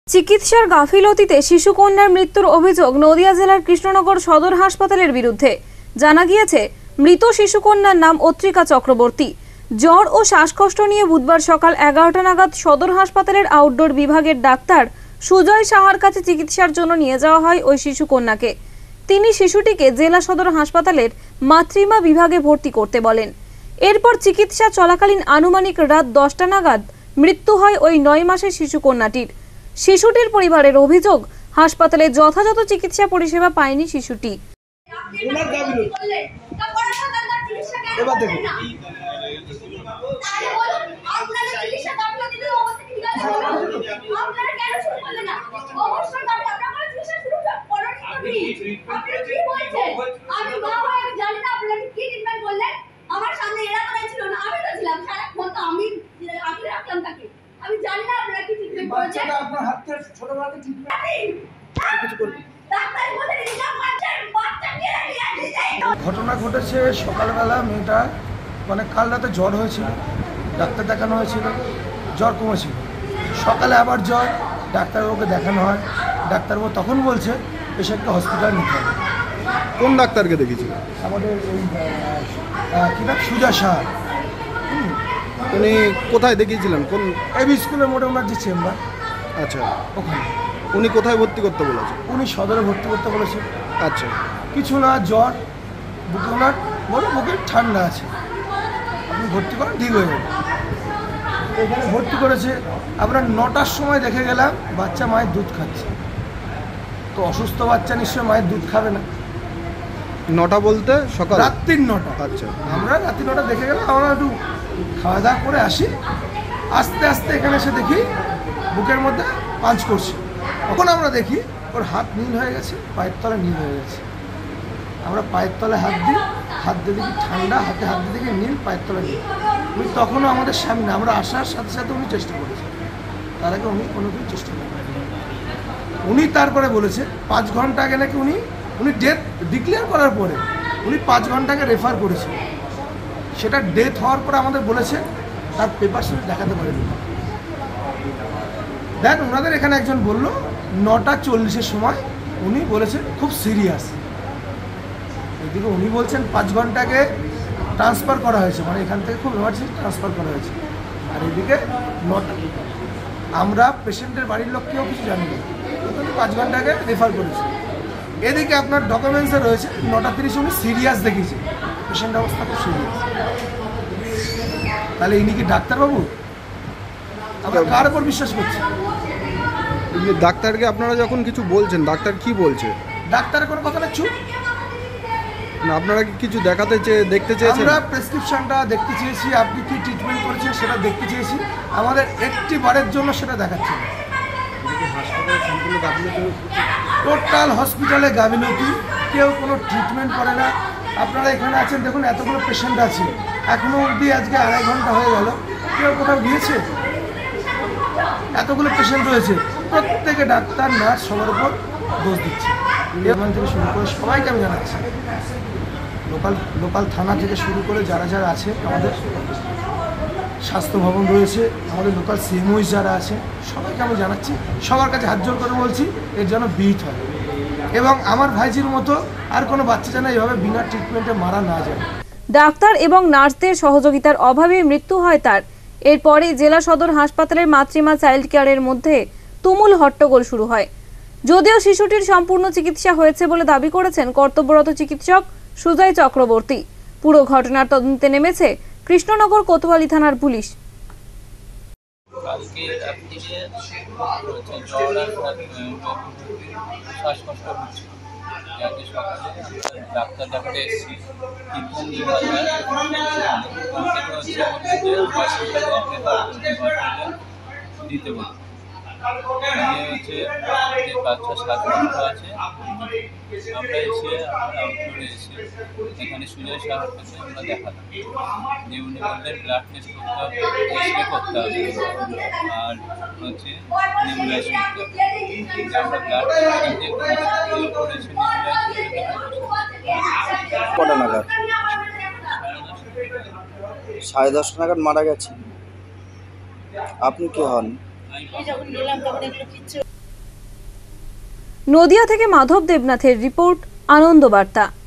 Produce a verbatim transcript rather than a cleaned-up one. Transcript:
চিকিৎসার গাফিলতিতে শিশুকন্যার মৃত্যুর অভিযোগ নদিয়া জেলার কৃষ্ণনগর সদর হাসপাতালের বিরুদ্ধে। জানা গিয়েছে, মৃত শিশুকন্যার নাম অত্রিকা চক্রবর্তী। জ্বর ও শ্বাসকষ্ট নিয়ে বুধবার সকাল এগারোটা নাগাদ সদর হাসপাতালের আউটডোর বিভাগের ডাক্তার সুজয় সাহার কাছে চিকিৎসার জন্য নিয়ে যাওয়া হয় ওই শিশুকন্যাকে। তিনি শিশুটিকে জেলা সদর হাসপাতালের মাতৃমা বিভাগে ভর্তি করতে বলেন। এরপর চিকিৎসা চলাকালীন আনুমানিক রাত দশটা নাগাদ মৃত্যু হয় ওই নয় মাসের শিশুকন্যাটির। শিশুটির পরিবারের অভিযোগ, হাসপাতালে যথাযথ চিকিৎসা পরিষেবা পায়নি শিশুটি। আমার সামনে এরা তো ছিল না, আমি তো ছিলাম সারাক্ষণ, তো আমি আগে রাখলাম তাকে। আমি জানি না আপনারা কি ট্রিটমেন্ট করেছেন। আপনার হাতে ছোট বাচ্চা ট্রিটমেন্ট কিছু করবেন। ডাক্তার বলে দিলা বাচ্চা বাচ্চা কে নিয়ে ঘটনা ঘটেছে সকালবেলা। মেয়েটা মানে কাল রাতে জ্বর হয়েছিল, ডাক্তার দেখানো হয়েছিল, জ্বর কমেছিল। সকালে আবার জ্বর, ডাক্তারবাবুকে দেখানো হয়। ডাক্তারবাবু তখন বলছে পেশেন্টকে হসপিটাল নিতে হবে। কোন ডাক্তারকে দেখিয়েছিল? আমাদের এই কী নাম, সুজয় সাহা। উনি কোথায় দেখিয়েছিলেন? কোন এবি স্কুলের মোড়ে ওনার যে চেম্বার, আচ্ছা ওখানে। উনি কোথায় ভর্তি করতে বলেছে? উনি সদরে ভর্তি করতে বলেছে। আচ্ছা, কিছু না, জ্বর, বুকে ওনার বলে বুকে ঠান্ডা আছে, আপনি ভর্তি করেন, ঠিক হয়ে যাবে। এখানে ভর্তি করেছে। আমরা নটার সময় দেখে গেলাম বাচ্চা মায়ের দুধ খাচ্ছে। তো অসুস্থ বাচ্চা নিশ্চয়ই মায়ের দুধ খাবে না। নটা বলতে সকাল রাত্রির নটা। আচ্ছা, আমরা রাত্রি নটা দেখে গেলাম। আমরা একটু খাওয়া দাওয়া করে আসি, আস্তে আস্তে এখানে এসে দেখি বুকের মধ্যে পাঞ্চ করছে। তখন আমরা দেখি ওর হাত নীল হয়ে গেছে, পায়ের তলে নীল হয়ে গেছে। আমরা পায়ের তলে হাত দিই, হাত দিয়ে দেখি ঠান্ডা, হাতে হাত দিয়ে দেখি নীল, পায়ের তলে নীল। উনি তখনও আমাদের সামনে, আমরা আসার সাথে সাথে উনি চেষ্টা করেছে, তার আগে উনি কোনো কিছু চেষ্টা করেন। উনি তারপরে বলেছে পাঁচ ঘন্টা আগে নাকি উনি উনি ডেথ ডিক্লেয়ার করার পরে উনি পাঁচ ঘন্টাকে রেফার করেছে। সেটা ডেথ হওয়ার পরে আমাদের বলেছে তার পেপার সেটা দেখাতে পারেনি। দেন ওনাদের এখানে একজন বলল নটা চল্লিশের সময় উনি বলেছেন খুব সিরিয়াস। এদিকে উনি বলছেন পাঁচ ঘন্টাকে ট্রান্সফার করা হয়েছে, মানে এখান থেকে খুব এমার্জেন্সি ট্রান্সফার করা হয়েছে। আর এদিকে নটা, আমরা পেশেন্টের বাড়ির লোক কেউ কিছু জানি না, কিন্তু পাঁচ ঘন্টাকে রেফার করেছে। এদিকে আপনার ডকুমেন্টসে রয়েছে নটা তিরিশে উনি সিরিয়াস দেখিয়েছে, পেশেন্ট অবস্থা খুব সিরিয়াস। তাহলে ইনি কি ডাক্তারবাবু? আমরা কার উপর বিশ্বাস করছি? ডাক্তারকে আপনারা যখন কিছু বলছেন, ডাক্তার কি বলছে? ডাক্তারের কোনো কথা না, চুপ। না, আপনারা কি কিছু দেখাতে চেয়ে দেখতে চেয়েছেন? আমরা প্রেসক্রিপশনটা দেখতে চেয়েছি, আপনি কি ট্রিটমেন্ট করেছেন সেটা দেখতে চেয়েছি। আমাদের একটি বারের জন্য সেটা দেখাচ্ছে না। টোটাল হসপিটালে গাফিলতি, কেউ কোনো ট্রিটমেন্ট করে না। আপনারা এখানে আছেন, দেখুন এতগুলো পেশেন্ট আছে, এখনো অবধি আজকে আড়াই ঘন্টা হয়ে গেল, কেউ কোথাও গিয়েছে? এতগুলো পেশেন্ট রয়েছে, প্রত্যেকে ডাক্তার নার্স সবার উপর দোষ দিচ্ছে। এমন থেকে শুরু করে সবাইকে আমি জানাচ্ছি, লোকাল লোকাল থানা থেকে শুরু করে যারা যারা আছে, আমাদের স্বাস্থ্য ভবন রয়েছে, আমাদের লোকাল সিএমওই যারা আছে, সবাইকে আমি জানাচ্ছি, সবার কাছে হাত জোর করে বলছি এর যেন বিহিত হয়, এবং আমার ভাইজির মতো আর কোনো বাচ্চা যেন এইভাবে বিনা ট্রিটমেন্টে মারা না যায়। ডাক্তার এবং নার্সদের সহযোগিতার অভাবে মৃত্যু হয় তার। এরপরে জেলা সদর হাসপাতালের মাতৃমা চাইল্ড কেয়ারের মধ্যে তুমুল হট্টগোল শুরু হয়। যদিও শিশুটির সম্পূর্ণ চিকিৎসা হয়েছে বলে দাবি করেছেন কর্তব্যরত চিকিৎসক সুজয় চক্রবর্তী। পুরো ঘটনার তদন্তে নেমেছে কৃষ্ণনগর কোতোয়ালি থানার পুলিশ। কালকে রাত্রিরে জ্বর আর শ্বাসকষ্ট হচ্ছে, আজকে সকালে ডাক্তার দেখাতে এসেছি, ট্রিটমেন্ট দেওয়া যায় হচ্ছে যে হসপিটালে হসপিটালে দিতে বলি। হচ্ছে যে বাচ্চা শ্বাসকষ্ট আছে, আমরা এসে আমরা আউটডোরে এসে এখানে সুজয় সাহার কাছে আমরা দেখালাম যে উনি বললেন ব্লাড টেস্ট করতে হবে, এক্সরে করতে হবে, আর হচ্ছে নেবুলাইজ করতে হবে। আমরা ব্লাড করেছি, কটা নাগাদ? সাড়ে দশটা নাগাদ মারা গেছে। আপনি কি হন? নদিয়া থেকে মাধব দেবনাথের রিপোর্ট, আনন্দবার্তা।